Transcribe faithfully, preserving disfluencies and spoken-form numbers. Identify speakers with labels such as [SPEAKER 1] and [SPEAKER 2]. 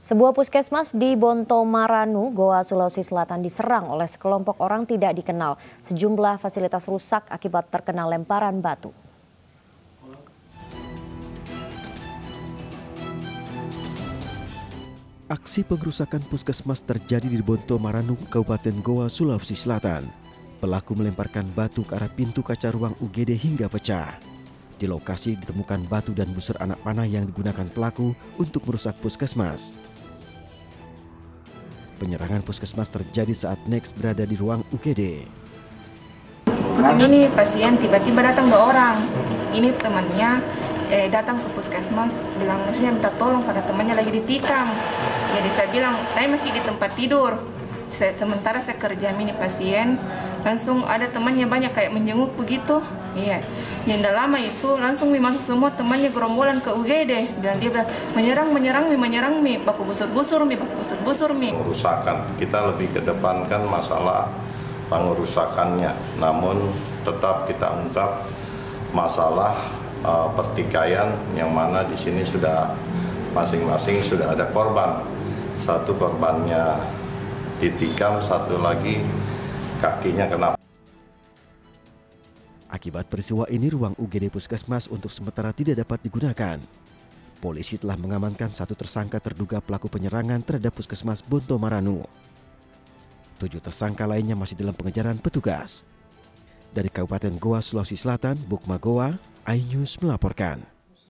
[SPEAKER 1] Sebuah puskesmas di Bontomaranu, Goa, Sulawesi Selatan diserang oleh sekelompok orang tidak dikenal. Sejumlah fasilitas rusak akibat terkena lemparan batu.
[SPEAKER 2] Aksi pengerusakan puskesmas terjadi di Bontomaranu, Kabupaten Goa, Sulawesi Selatan. Pelaku melemparkan batu ke arah pintu kaca ruang U G D hingga pecah. Di lokasi ditemukan batu dan busur anak panah yang digunakan pelaku untuk merusak puskesmas. Penyerangan puskesmas terjadi saat Next berada di ruang U G D.
[SPEAKER 3] Ini pasien tiba-tiba datang dua orang. Ini temannya eh, datang ke puskesmas, bilang maksudnya minta tolong karena temannya lagi ditikam. Jadi saya bilang, saya masih di tempat tidur. Saya, sementara saya kerja ini pasien, langsung ada temannya banyak kayak menjenguk begitu. Iya. Yang tidak lama itu langsung masuk semua temannya gerombolan ke U G D. Dan dia bilang menyerang, menyerang, mi, menyerang, mi, baku busur-busur, mi, baku busur-busur, mi.
[SPEAKER 4] Pengerusakan kita lebih kedepankan masalah pengerusakannya, namun tetap kita ungkap masalah uh, pertikaian yang mana di sini sudah masing-masing sudah ada korban. Satu korbannya ditikam, satu lagi kakinya kena.
[SPEAKER 2] Akibat peristiwa ini, ruang U G D Puskesmas untuk sementara tidak dapat digunakan. Polisi telah mengamankan satu tersangka terduga pelaku penyerangan terhadap Puskesmas Bontomaranu. Tujuh tersangka lainnya masih dalam pengejaran petugas. Dari Kabupaten Goa, Sulawesi Selatan, Bukma Goa, iNews melaporkan.